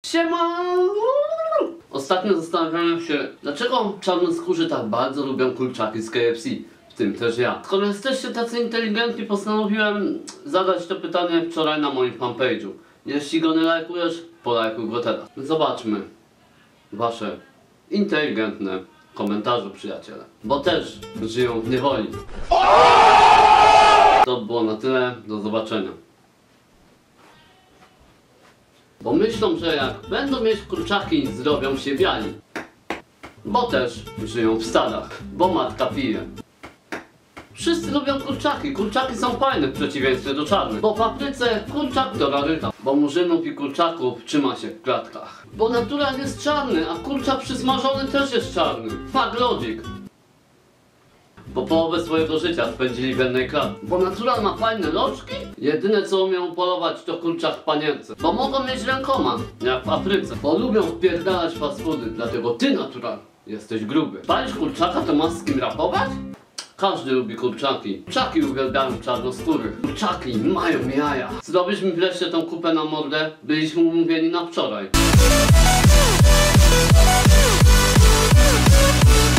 Siema! Ostatnio zastanawiałem się, dlaczego czarnoskórzy tak bardzo lubią kurczaki z KFC. W tym też ja. Skoro jesteście tacy inteligentni, postanowiłem zadać to pytanie wczoraj na moim fanpage'u. Jeśli go nie lajkujesz, polajkuj go teraz. Zobaczmy wasze inteligentne komentarze, przyjaciele. Bo też żyją w niewoli. To było na tyle. Do zobaczenia. Bo myślą, że jak będą mieć kurczaki, zrobią się biali. Bo też żyją w stadach. Bo matka pije. Wszyscy lubią kurczaki. Kurczaki są fajne w przeciwieństwie do czarnych. Bo w Afryce kurczak to raryta. Bo murzynów i kurczaków trzyma się w klatkach. Bo natural jest czarny, a kurczak przysmażony też jest czarny. Fuck logic. Bo połowę swojego życia spędzili w jednej klatce. Bo natural ma fajne loczki? Jedyne co umieją polować to kurczak w panience. Bo mogą mieć rękoma, jak w Afryce. Bo lubią wpierdalać fast foody, dlatego ty natural jesteś gruby. Palisz kurczaka, to masz z kim rapować? Każdy lubi kurczaki. Kurczaki uwielbiają czarnoskórych. Kurczaki mają jaja. Zrobisz mi wreszcie tą kupę na mordę? Byliśmy umówieni na wczoraj.